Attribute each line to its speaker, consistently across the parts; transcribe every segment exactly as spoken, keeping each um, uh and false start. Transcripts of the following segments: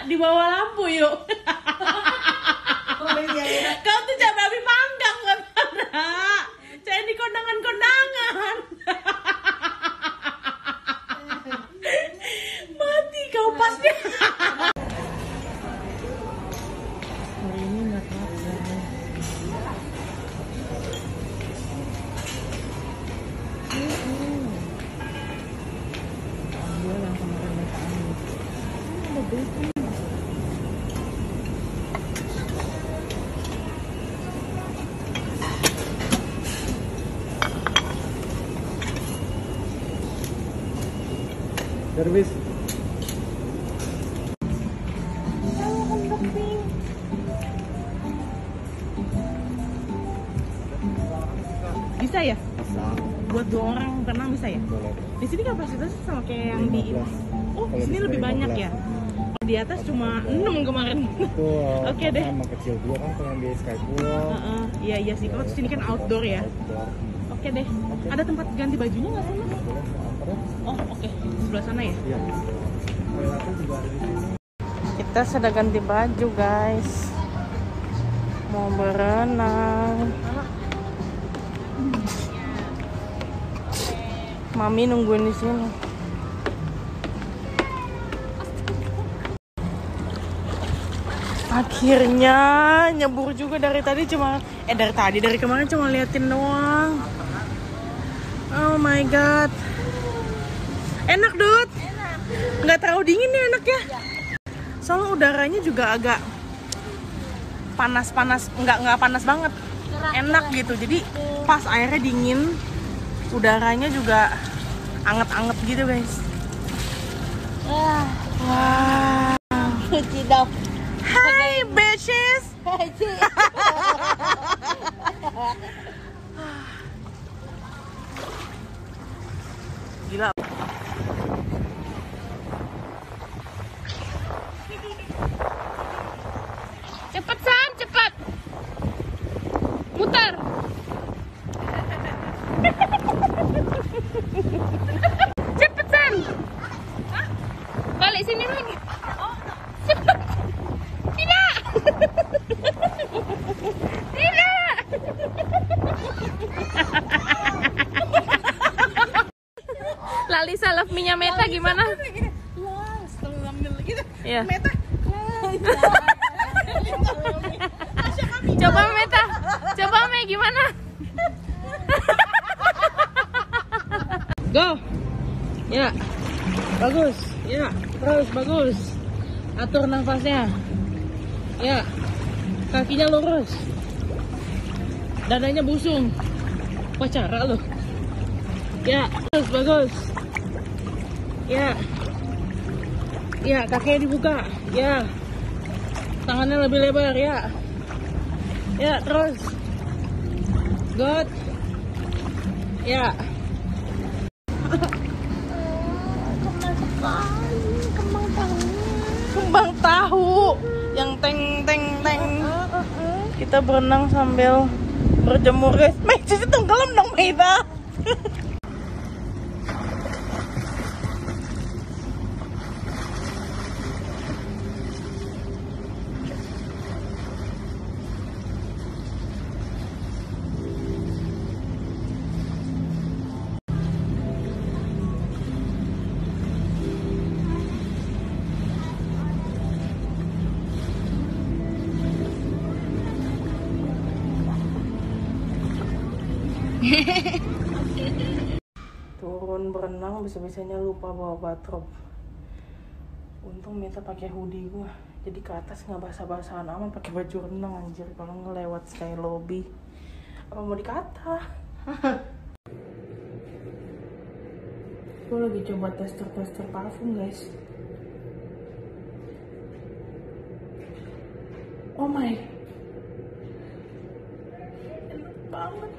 Speaker 1: di bawah lampu yuk.
Speaker 2: Oh, iya, iya.
Speaker 1: Kau tuh cabai api panggang Saudara. Saya di kondangan-kondangan. Mati kau pasnya. Hari ini nggak apa-apa. Dia yang kemarin mereka ambil. Ada bacon.
Speaker 3: Servis.
Speaker 1: Bisa ya?
Speaker 3: Bisa.
Speaker 1: Buat dua orang renang bisa ya?
Speaker 3: Boleh.
Speaker 1: Di sini kapasitasnya sama kayak yang di
Speaker 3: lima belas.
Speaker 1: Oh, di
Speaker 3: Kalau
Speaker 1: sini
Speaker 3: di
Speaker 1: lebih
Speaker 3: sini
Speaker 1: banyak
Speaker 3: lima
Speaker 1: ya?
Speaker 3: belas.
Speaker 1: Di atas cuma enam kemarin.
Speaker 3: Itu uh,
Speaker 1: Oke deh.
Speaker 3: Sama kecil dua kan kalau yang di Skypool.
Speaker 1: Heeh, iya iya sih. Kalau di sini kan outdoor ya.
Speaker 3: Outdoor.
Speaker 1: Oke deh. Ada tempat ganti bajunya nggak sana?
Speaker 3: Boleh mau antar ya?
Speaker 1: Oh, oke. Sebelah sana ya?
Speaker 3: Iya. Toiletnya juga ada di sini.
Speaker 1: Kita sudah ganti baju, guys. Mau berenang. Mami nungguin di sini. Akhirnya nyebur juga. Dari tadi cuma eh dari tadi dari kemarin cuma liatin doang. Oh my god. Enak, Dut? Enak. Nggak terlalu dingin nih enak ya? Soalnya udaranya juga agak panas-panas, nggak nggak panas banget. Enak gitu. Jadi pas airnya dingin, udaranya juga anget-anget gitu, guys.
Speaker 2: Wah,
Speaker 1: Wow.
Speaker 2: cuci dong.
Speaker 1: Hi, bitches. Gila. Cepet, Sam, cepet. Muter. Cepet, Sam. Balik sini lagi. Cepet. Tidak. Tidak. Lalisa love me-nya Meta gimana?
Speaker 2: Wah, setelah ngambil gitu.
Speaker 1: Iya.
Speaker 2: Meta.
Speaker 1: Coba Meta. Coba Me gimana? Go. Ya. Bagus. Ya, terus bagus. Atur nafasnya. Ya. Kakinya lurus. Dadanya busung. Pacara loh. Ya, terus bagus. Ya. Ya, kakinya dibuka. Ya. Tangannya lebih lebar, ya. Ya, terus. Good. Ya. Kembang tahu yang teng teng teng. Kita berenang sambil berjemur, guys. Mei, cici tenggelam dong, Meida. Turun berenang bisa-bisanya lupa bawa bathrobe. Untung Meta pakai hoodie gua, jadi ke atas nggak basah-basahan aman pakai baju renang anjir. Kalau ngelewat sky lobby, apa mau dikata? Gua lagi coba tester-tester parfum, guys. Oh my, enak banget.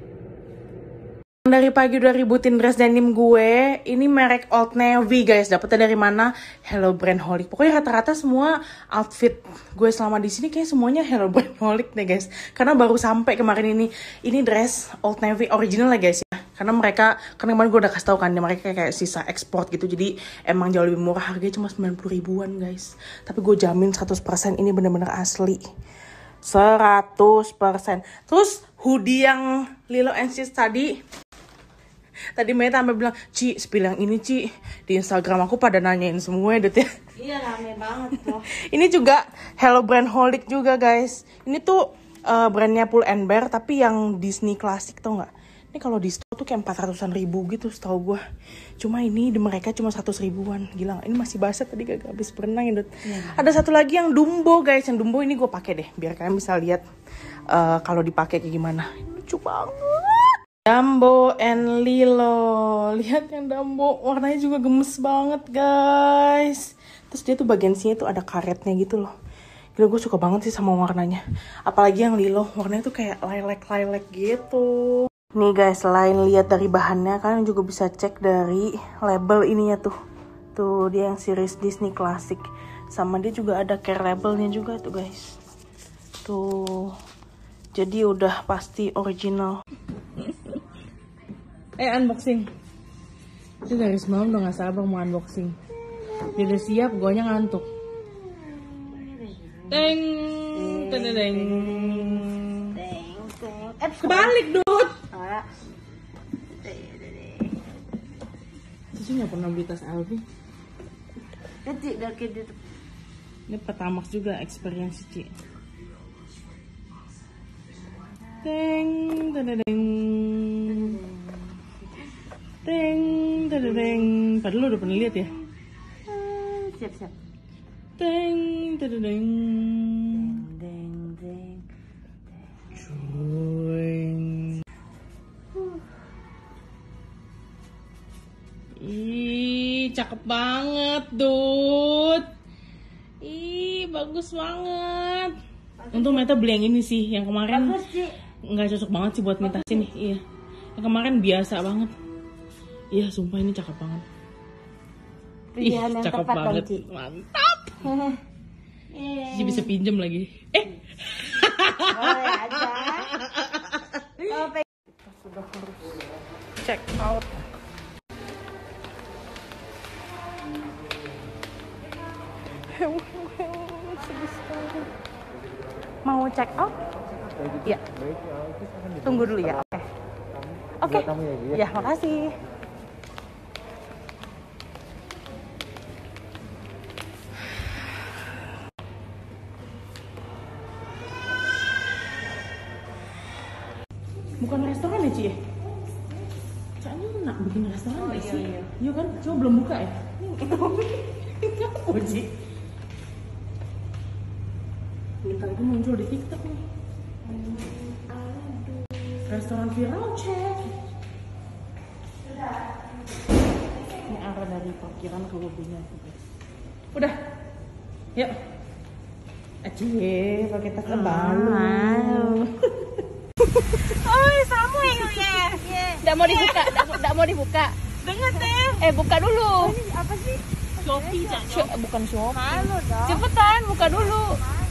Speaker 1: Dari pagi udah ributin dress denim gue. Ini merek Old Navy, guys. Dapetnya dari mana? Hello Brand Holic. Pokoknya rata-rata semua outfit gue selama di sini kayak semuanya Hello Brand Holic deh, guys. Karena baru sampai kemarin ini. Ini dress Old Navy original lah, guys ya. Karena mereka, karena kemarin gue udah kasih tau kan, mereka kayak sisa ekspor gitu. Jadi emang jauh lebih murah, harganya cuma sembilan puluh ribuan guys. Tapi gue jamin seratus persen ini bener-bener asli. seratus persen. Terus hoodie yang Lilo and Stitch tadi, tadi Meta sampai bilang, Ci, spill yang ini Ci. Di Instagram aku pada nanyain semua ya, ya.
Speaker 2: Iya, rame banget loh.
Speaker 1: Ini juga Hello Brand Holic juga guys. Ini tuh uh, brandnya Pull and Bear, tapi yang Disney klasik, tau nggak? Ini kalau di store tuh kayak empat ratusan ribu gitu setahu gue. Cuma ini di mereka cuma seratus ribuan. Gila, ini masih basah tadi gak habis berenang ya, Dut. Ya. Ada satu lagi yang Dumbo guys. Yang Dumbo ini gue pakai deh, biar kalian bisa lihat uh, kalau dipakai kayak gimana. Lucu banget. Dumbo and Lilo. Lihat yang Dumbo, warnanya juga gemes banget guys. Terus dia tuh bagian sini tuh ada karetnya gitu loh. Gila, gue suka banget sih sama warnanya. Apalagi yang Lilo, warnanya tuh kayak lilac-lilac gitu. Nih guys, selain lihat dari bahannya, kalian juga bisa cek dari label ininya tuh. Tuh, dia yang series Disney Classic. Sama dia juga ada care labelnya juga tuh guys. Tuh. Jadi udah pasti original. Eh, unboxing. Itu dari semalam udah gak sabar mau unboxing. Dia udah siap, gue nya ngantuk. Teng, teng, teng. Eh, kebalik, Dut. Cici nggak pernah beli tas L V.
Speaker 2: Kecil dari gitu.
Speaker 1: Ini Pertamax juga experience Cici. Teng, teng, teng. Teng, teng, teng. Padahal lo udah pernah lihat ya?
Speaker 2: Siap, siap.
Speaker 1: Teng, teng, teng.
Speaker 2: Deng, deng.
Speaker 1: Cuing. Ih, cakep banget, Dut. Ih, bagus banget. Untung Meta beli yang ini sih, yang kemarin
Speaker 2: Bagus sih.
Speaker 1: nggak cocok banget sih buat Meta sini. Iya, yang kemarin biasa banget. Iya, sumpah ini cakep banget.
Speaker 2: Pilihan
Speaker 1: Ih,
Speaker 2: yang
Speaker 1: cakep
Speaker 2: tepat
Speaker 1: banget,
Speaker 2: dong, Ci.
Speaker 1: mantap. Cici bisa pinjam lagi. Eh,
Speaker 2: Boleh aja. Kalau pengen
Speaker 1: sudah harus check out. Mau check out? Iya. Tunggu dulu ya. Oke. Oke. Ya, makasih. Bukan restoran ya, Ci? Kayaknya enak bikin restoran nggak sih? Iya, iya kan? Cuma belum buka ya? Apa, Ci? Bentar lagi muncul di TikTok nih. Restoran viral, cek. Ini arah dari parkiran ke mobilnya. Udah. Yuk. Acie, pakai tas baru.
Speaker 2: Oh, sama ya.
Speaker 1: Nggak mau dibuka, nggak mau dibuka.
Speaker 2: Dengar deh.
Speaker 1: Eh, buka dulu.
Speaker 2: Apa sih?
Speaker 1: Shopee,
Speaker 2: Bukan Shopee.
Speaker 1: bukan Shopee.
Speaker 2: Halo dong.
Speaker 1: Cepetan, buka dulu.